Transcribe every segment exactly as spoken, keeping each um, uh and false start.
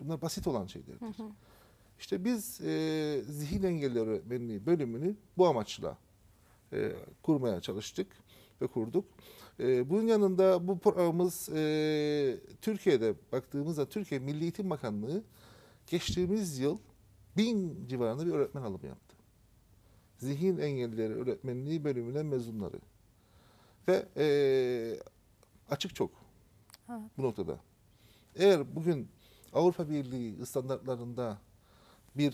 Bunlar basit olan şeylerdir. Hı hı. İşte biz e, zihin engelli öğretmenliği bölümünü bu amaçla e, kurmaya çalıştık ve kurduk. E, bunun yanında bu programımız e, Türkiye'de baktığımızda Türkiye Milli Eğitim Bakanlığı geçtiğimiz yıl bin civarında bir öğretmen alımı yaptı. Zihin engellileri öğretmenliği bölümüne mezunları. Ve e, açık çok evet. Bu noktada. Eğer bugün Avrupa Birliği standartlarında bir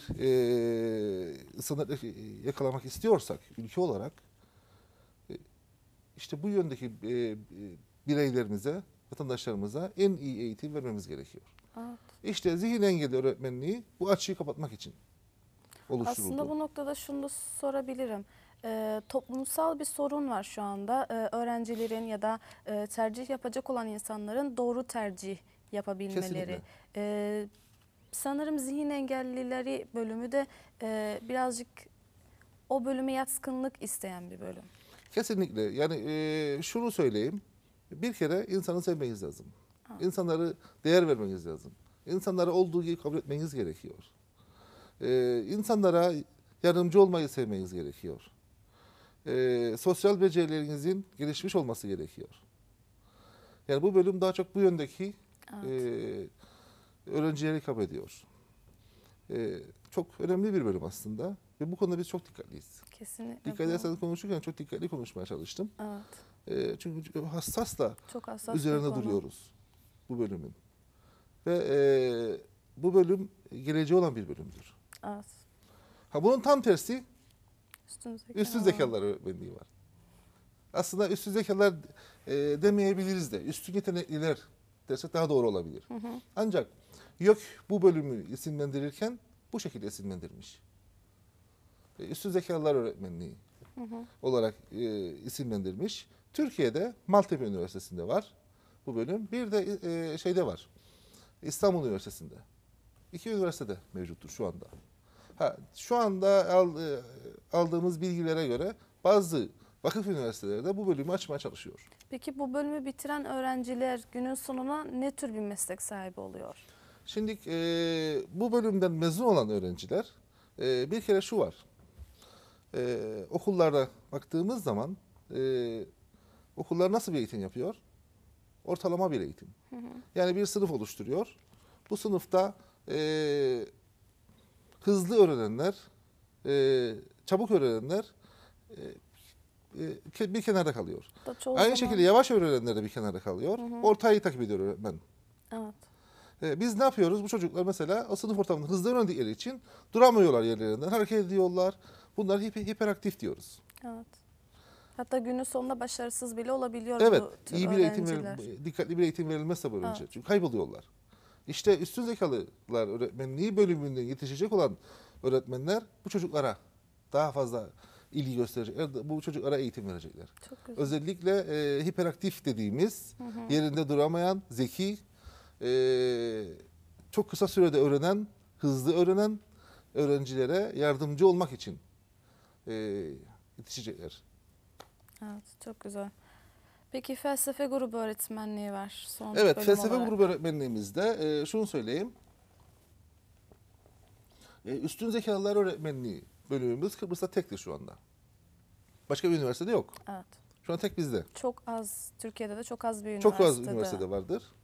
e, standart yakalamak istiyorsak ülke olarak e, işte bu yöndeki e, bireylerimize, vatandaşlarımıza en iyi eğitim vermemiz gerekiyor. Evet. İşte zihin engelli öğretmenliği bu açığı kapatmak için oluşturuldu. Aslında bu noktada şunu da sorabilirim. E, toplumsal bir sorun var şu anda. E, öğrencilerin ya da e, tercih yapacak olan insanların doğru tercih yapabilmeleri. E, sanırım zihin engellileri bölümü de e, birazcık o bölüme yatkınlık isteyen bir bölüm. Kesinlikle. Yani e, şunu söyleyeyim. Bir kere insanı sevmeniz lazım. Ha. İnsanları değer vermeniz lazım. İnsanları olduğu gibi kabul etmeniz gerekiyor. Ee, insanlara yardımcı olmayı sevmeniz gerekiyor. Ee, sosyal becerilerinizin gelişmiş olması gerekiyor. Yani bu bölüm daha çok bu yöndeki evet. e, öğrencileri kabul ediyor. E, çok önemli bir bölüm aslında ve bu konuda biz çok dikkatliyiz. Kesinlikle. Dikkat ederseniz konuşurken çok dikkatli konuşmaya çalıştım. Evet. E, çünkü hassasla çok hassas üzerine duruyoruz bu bölümün. Ve e, bu bölüm geleceği olan bir bölümdür. Evet. Ha bunun tam tersi üstün, zeka üstün zekalar öğretmenliği var. Aslında üstün zekalar e, demeyebiliriz de üstün yetenekliler dersek daha doğru olabilir. Hı hı. Ancak YÖK bu bölümü isimlendirirken bu şekilde isimlendirmiş. E, üstün zekalar öğretmenliği hı hı. olarak e, isimlendirmiş. Türkiye'de Maltepe Üniversitesi'nde var bu bölüm. Bir de e, şeyde var. İstanbul Üniversitesi'nde. İki üniversitede mevcuttur şu anda. Ha, şu anda aldığımız bilgilere göre bazı vakıf üniversiteleri de bu bölümü açmaya çalışıyor. Peki bu bölümü bitiren öğrenciler günün sonuna ne tür bir meslek sahibi oluyor? Şimdi e, bu bölümden mezun olan öğrenciler e, bir kere şu var. E, okullarda baktığımız zaman e, okullar nasıl bir eğitim yapıyor? Ortalama bir eğitim. Hı hı. Yani bir sınıf oluşturuyor. Bu sınıfta e, hızlı öğrenenler, e, çabuk öğrenenler e, bir kenarda kalıyor. Aynı zaman... şekilde yavaş öğrenenler de bir kenarda kalıyor. Hı hı. Ortayı takip ediyor öğretmen. Evet. E, biz ne yapıyoruz? Bu çocuklar mesela o sınıf ortamında hızlı öğrendikleri için duramıyorlar yerlerinden, hareket ediyorlar. Bunlar hiper, hiperaktif diyoruz. Evet. Hatta günün sonunda başarısız bile olabiliyor evet, bu tür iyi bir öğrenciler. eğitim, dikkatli bir eğitim verilmezse bu öğrenciler. Evet. Çünkü kayboluyorlar. İşte üstün zekalılar öğretmenliği bölümünden yetişecek olan öğretmenler bu çocuklara daha fazla ilgi gösterecekler. Bu çocuklara eğitim verecekler. Özellikle e, hiperaktif dediğimiz hı hı. yerinde duramayan, zeki, e, çok kısa sürede öğrenen, hızlı öğrenen öğrencilere yardımcı olmak için e, yetişecekler. Evet, çok güzel. Peki felsefe grubu öğretmenliği var. Son evet, bölüm felsefe olarak. grubu öğretmenliğimizde e, şunu söyleyeyim. E, üstün zekalar öğretmenliği bölümümüz Kıbrıs'ta tektir şu anda. Başka bir üniversitede yok. Evet. Şu an tek bizde. Çok az, Türkiye'de de çok az bir çok üniversitede. Çok az üniversitede vardır.